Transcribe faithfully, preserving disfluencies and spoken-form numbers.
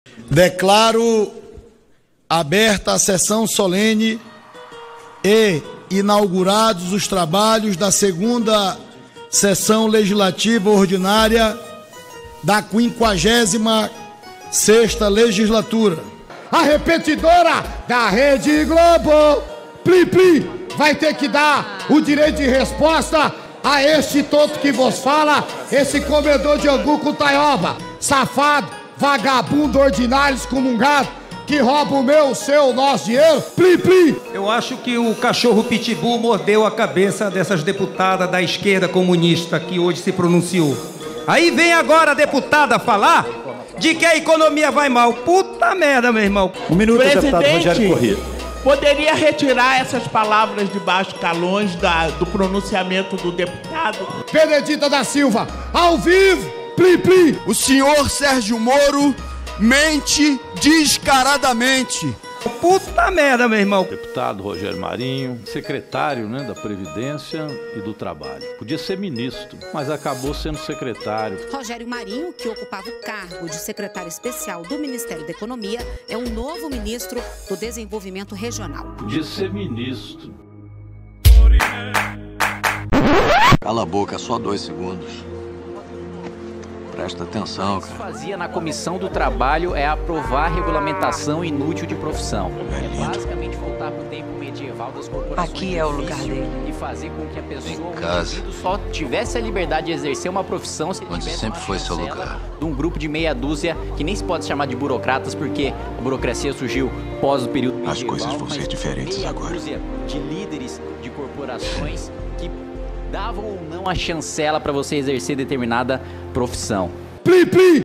Declaro aberta a sessão solene e inaugurados os trabalhos da segunda sessão legislativa ordinária da quinquagésima sexta legislatura. A repetidora da Rede Globo, Plim Plim, vai ter que dar o direito de resposta a este tonto que vos fala, esse comedor de angu com taioba, safado, vagabundo, ordinário, excomungado, que rouba o meu, o seu, o nosso dinheiro. Plim Plim. Eu acho que o cachorro pitbull mordeu a cabeça dessas deputadas da esquerda comunista que hoje se pronunciou. Aí vem agora a deputada falar de que a economia vai mal. Puta merda, meu irmão. Um minuto, Presidente, deputado Rogério Corrêa. Poderia retirar essas palavras de baixo calões da, do pronunciamento do deputado? Benedita da Silva, ao vivo, Plim Plim. O senhor Sérgio Moro mente descaradamente. Puta merda, meu irmão. Deputado Rogério Marinho, secretário, né, da Previdência e do Trabalho. Podia ser ministro, mas acabou sendo secretário. Rogério Marinho, que ocupava o cargo de secretário especial do Ministério da Economia, é o novo ministro do Desenvolvimento Regional. Podia ser ministro. Cala a boca, só dois segundos. Presta atenção, cara. O que fazia na Comissão do Trabalho é aprovar a regulamentação inútil de profissão. É basicamente voltar para o tempo medieval das corporações. Aqui é o lugar dele. E fazer com que a pessoa Casa. só tivesse a liberdade de exercer uma profissão se Onde sempre foi seu lugar. De um grupo de meia dúzia que nem se pode chamar de burocratas porque a burocracia surgiu pós o período medieval. As coisas vão ser diferentes meia agora. Dúzia de líderes de corporações que davam ou não a chancela para você exercer determinada profissão. Plim Plim.